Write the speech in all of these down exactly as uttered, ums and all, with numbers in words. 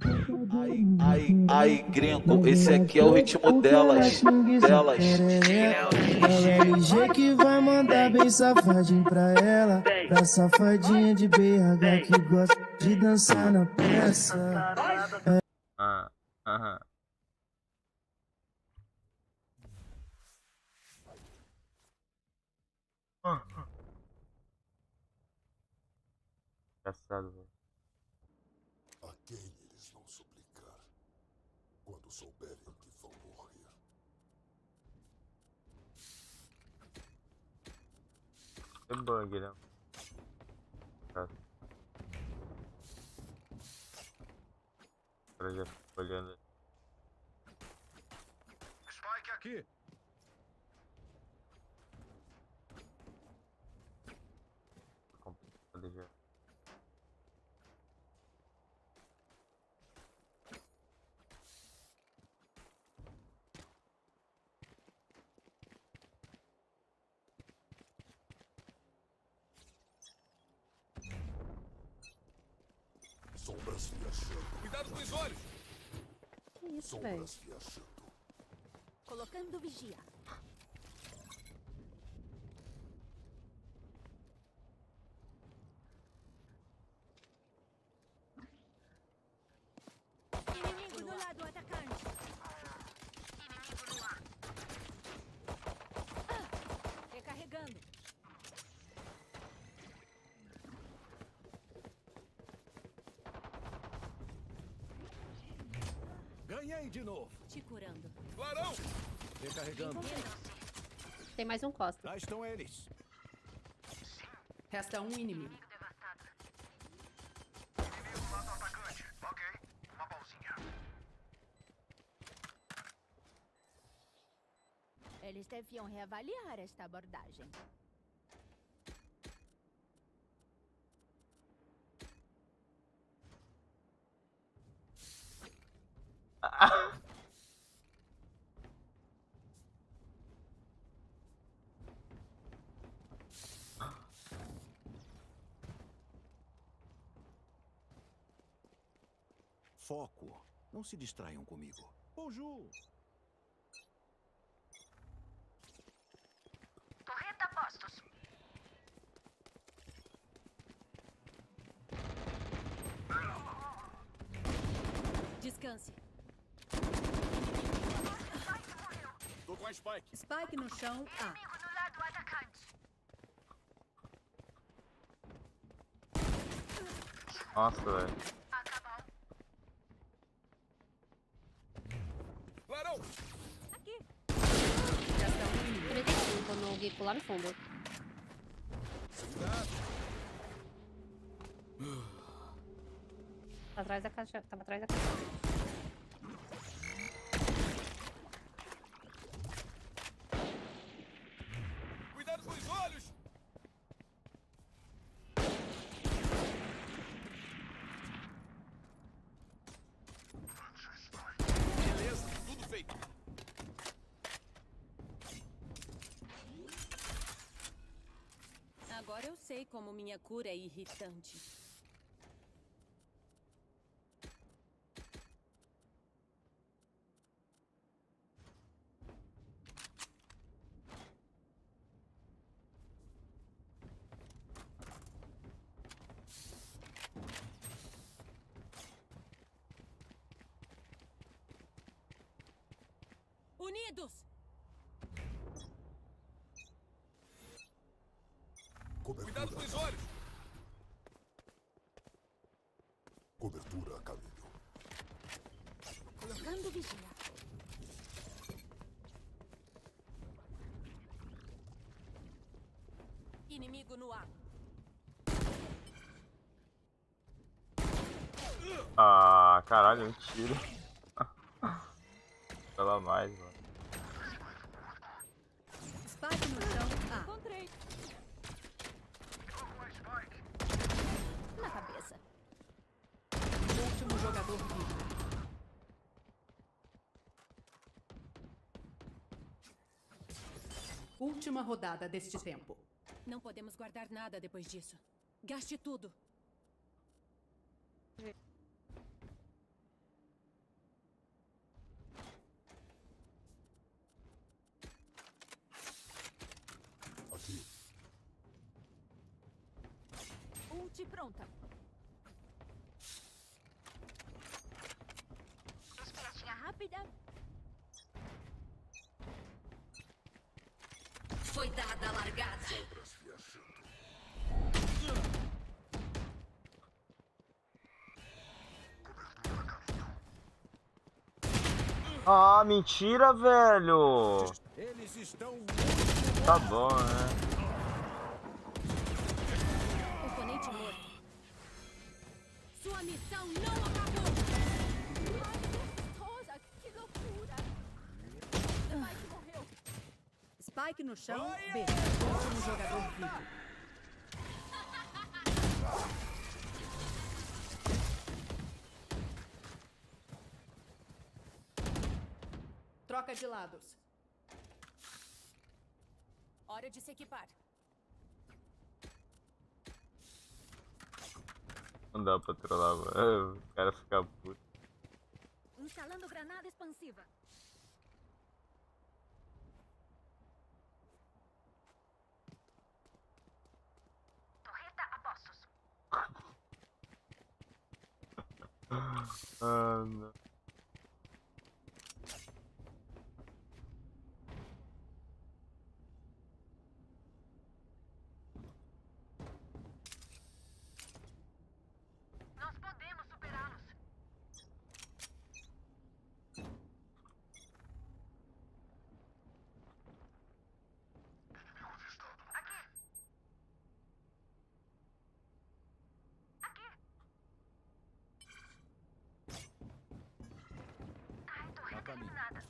Ai, ai, gringo, esse aqui é o ritmo delas, delas. É o L G que vai mandar bem safadinho pra ela, pra safadinha de B H que gosta de dançar na peça. Ah, aham. Engraçado, velho. A quem eles vão suplicar quando souberem que vão morrer? É bug, né? Cara, o cara já fica olhando. Spike aqui! Complicado já. Sombras viajando. Cuidado com os olhos! Que isso, velho? Sombras viajando. Colocando vigia. Inimigo do lado atacante. Inimigo no ar. Ah, recarregando. Ganhei de novo! Te curando. Clarão! Recarregando. Tem mais um Costa. Lá estão eles. Resta um inimigo. Inimigo lá do atacante. Ok, uma pausinha. Eles deviam reavaliar esta abordagem. Foco. Não se distraiam comigo. Bonjour! Torreta postos. Descanse. Tô com a Spike. Spike no chão. A. Inimigo do lado atacante. Nossa, velho. Acabou. Clarão! Aqui. Resta um inimigo. trinta e cinco no Geeko lá no fundo. Tá atrás da caixa. Tava atrás da caixa. Cuidado com os olhos! Beleza, tudo feito. Agora eu sei como minha cura é irritante. Unidos! Cuidado com Cobertura. os olhos! Cobertura a caminho. Colocando vigia. Inimigo no ar. Ah, caralho, mentira. Pela mais, mano. Spike no chão. A. Encontrei. Na cabeça. Último jogador vivo. Última rodada deste tempo. Não podemos guardar nada depois disso. Gaste tudo. Ulti pronta. Espiadinha rápida. Foi dada a largada. Sombras viajando. Ah, mentira, velho. Eles estão... Tá bom, né? Componente morto. Sua missão não acabou. Rosa, que loucura. Spike morreu. Spike no chão, B. Último jogador vivo. Troca de lados. Hora de se equipar. Não dá pra trollar, mano. O cara fica puto. Instalando granada expansiva. Torreta a postos. Ah, não. Nós podemos superá-los. Aqui. Aqui. Ai, torreta eliminada.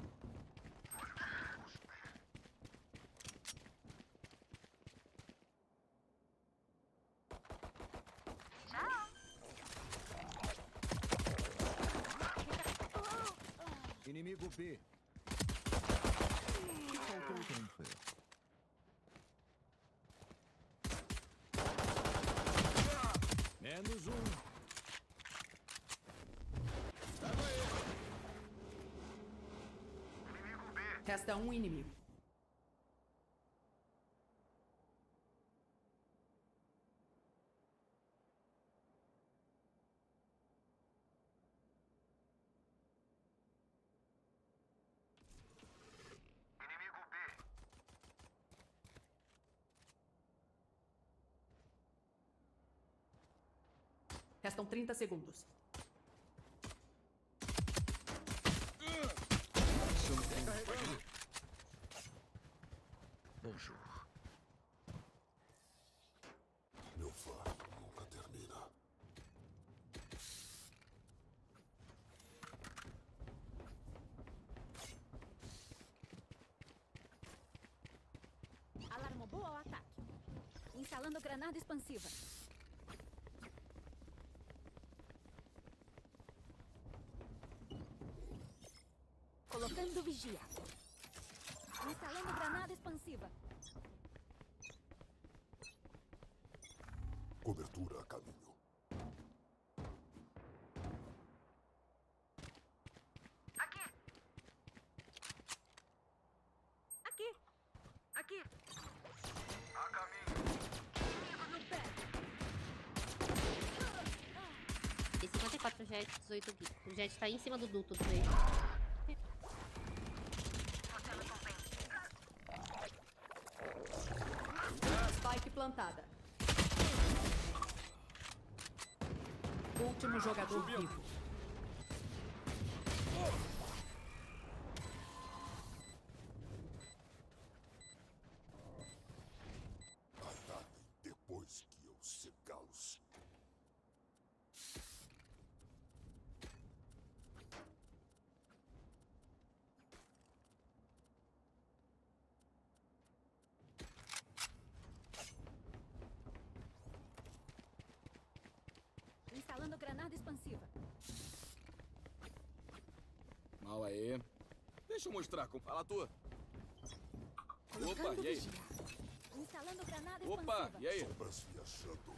Inimigo B. Faltou o tempo. Menos um. Resta um inimigo. Restam trinta segundos. Bonjour. Meu fardo nunca termina. Alarma boa ao ataque. Instalando granada expansiva. Colocando vigia. Instalando granada expansiva. Cobertura a caminho. Aqui. Aqui. Aqui. A caminho. Inimigo no pé. Tem cinquenta e quatro jet, dezoito aqui. O jet tá aí em cima do duto do meio. Spike plantada. Último jogador vivo. Ataquem depois que eu secá-los. Instalando granada expansiva. Mal aí. Deixa eu mostrar como fala tu. Opa, Colocando e aí? vigia. Instalando granada Opa, expansiva. e aí? Sombras viajando.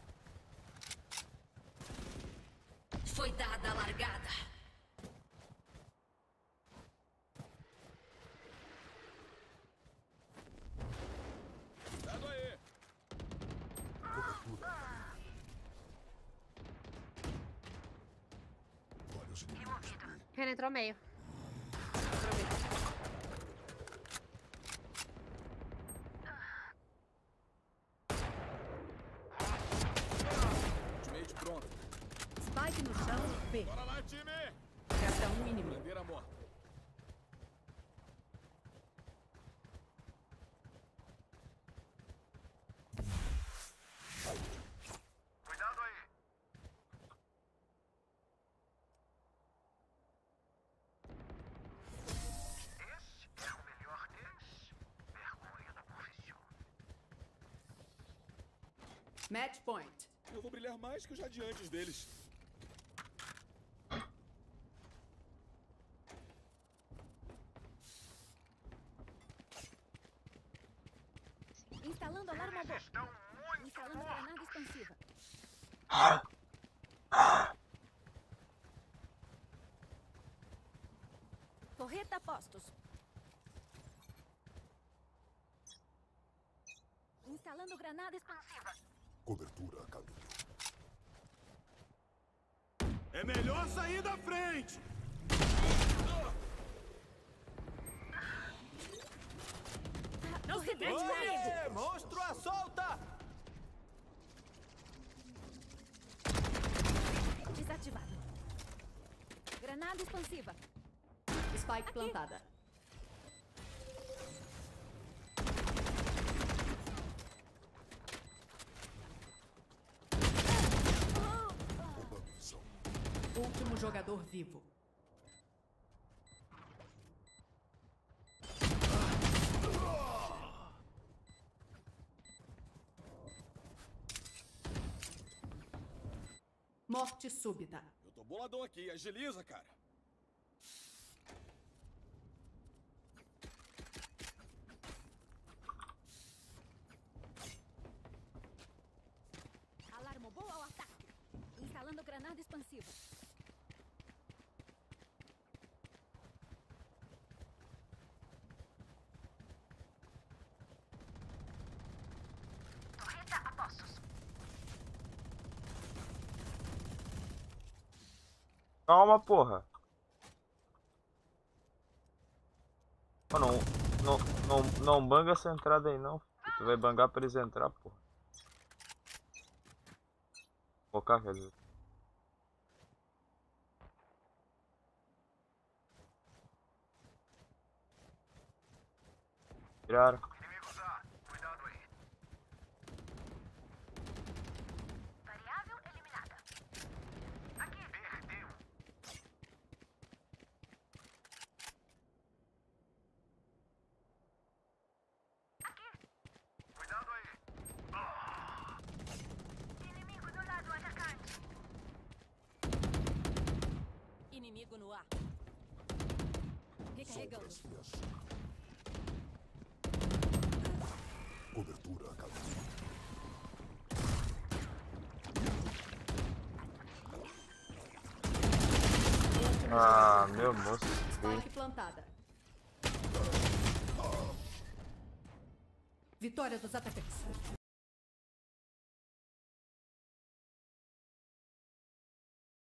Foi dada a largada. Cuidado aí. Cobertura. Meus inimigos me... Renan entrou meio. Ultimate pronto. Spike no chão, B. Bora lá, time! Resta um inimigo. Bandeira morta. Cuidado aí. Esse é o melhor deles. Vergonha da profissão. Match point. Eu vou brilhar mais que os radiantes deles. Instalando alarma boa. Instalando granada expansiva. Torreta a postos. Instalando granada expansiva. Cobertura a caminho. É melhor sair da frente! Não se mete comigo! Monstro à solta! Desativado. Granada expansiva. Spike plantada. Roubando visão. Último jogador vivo. Morte súbita. Eu tô boladão aqui, agiliza, cara. Alarma boa ao ataque. Instalando granada expansiva. Torreta a postos. Calma, porra. Oh, não, não, não, não banga essa entrada aí, não. Tu vai bangar pra eles entrar, porra. Focar, quer dizer. Tiraram. Inimigos A. Cuidado aí. Variável eliminada. Aqui. Perdeu. Cuidado aí. Inimigo do lado atacante. Inimigo no ar. Recarregando. Sombras viajando. Cobertura a caminho. Ah, meu moço. Spike plantada. Vitória dos atacantes.